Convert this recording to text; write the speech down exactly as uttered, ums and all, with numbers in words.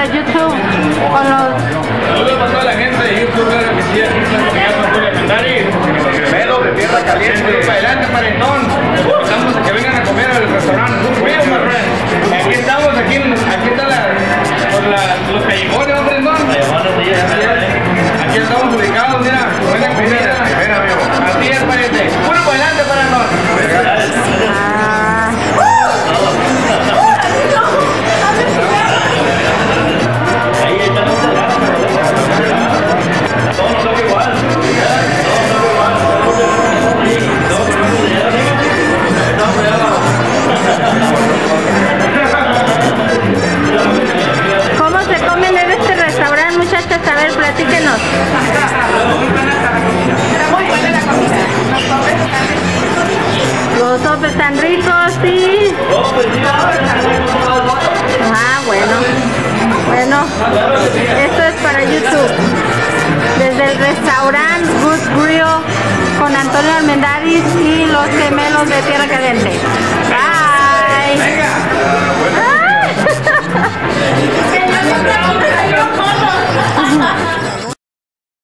para YouTube con los... Saludos para toda la gente de YouTube, claro que sí, aquí estamos llegando a Julio Mendaris, los gemelos de Tierra Caliente, para adelante, parentón. Estamos a que vengan a comer al restaurante Good Grill, my friend. Aquí estamos, aquí, aquí está la, por la, los callejones, hombre, ¿no? Aquí estamos ubicados, mira, buena comida. Así es, pariente. Puro para adelante, parentón. ¿Cómo se comen en este restaurante, muchachos? A ver, platíquenos. Muy buena la comida. Los sopes están ricos, sí. Ah, bueno. Bueno, esto es para YouTube. Desde el restaurante Good Grill con Antonio Armendáriz y los gemelos de Tierra Caliente. Bye. Venga.